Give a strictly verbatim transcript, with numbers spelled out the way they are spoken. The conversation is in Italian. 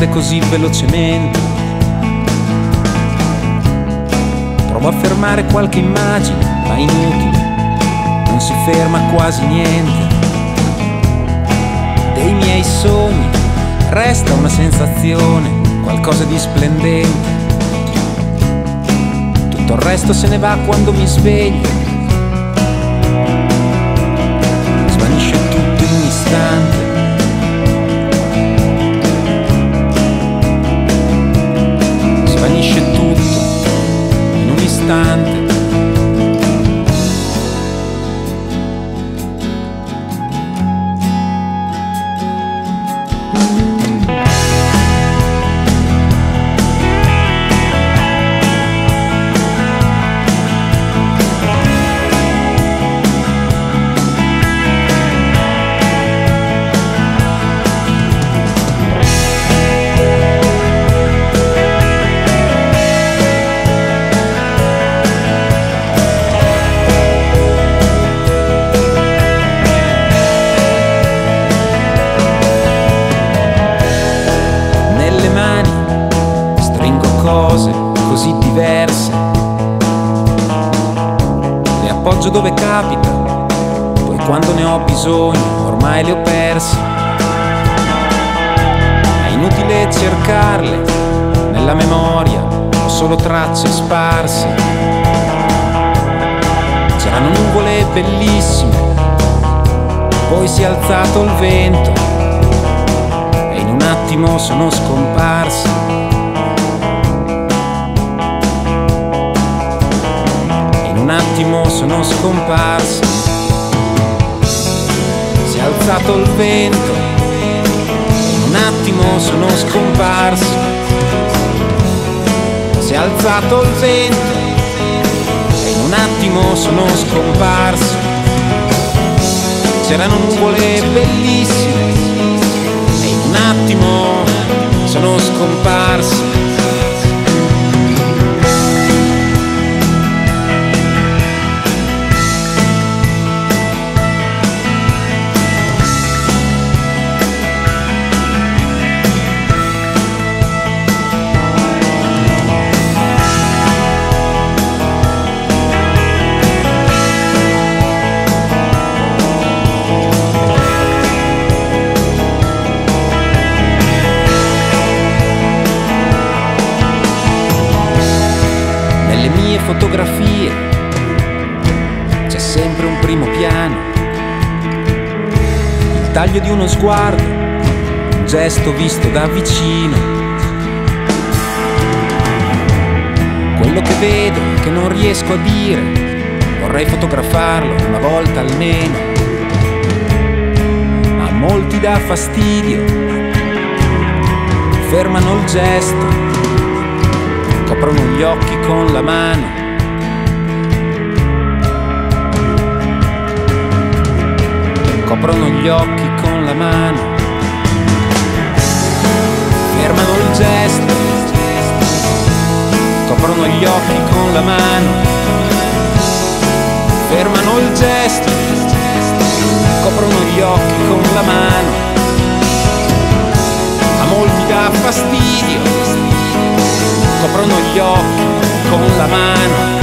cose così velocemente. Provo a fermare qualche immagine, ma inutile, non si ferma quasi niente. Dei miei sogni resta una sensazione, qualcosa di splendente. Tutto il resto se ne va quando mi sveglio. Svanisce tutto in un istante. Svanisce tutto in un istante. Cose così diverse, le appoggio dove capita, poi quando ne ho bisogno ormai le ho perse. È inutile cercarle nella memoria, ho solo tracce sparse. C'erano nuvole bellissime, poi si è alzato il vento e in un attimo sono scomparse. Un attimo sono scomparse. Si è alzato il vento, in un attimo sono scomparse. Si è alzato il vento, e in un attimo sono scomparse. C'erano nuvole bellissime, e in un attimo sono scomparse. Fotografie c'è sempre un primo piano, il taglio di uno sguardo, un gesto visto da vicino. Quello che vedo, che non riesco a dire, vorrei fotografarlo una volta almeno, ma a molti dà fastidio, fermano il gesto, coprono gli occhi con la mano. Coprono gli occhi con la mano. Fermano il gesto. Coprono gli occhi con la mano. Fermano il gesto. Coprono gli occhi con la mano. A molti dà fastidio. Coprono gli occhi con la mano.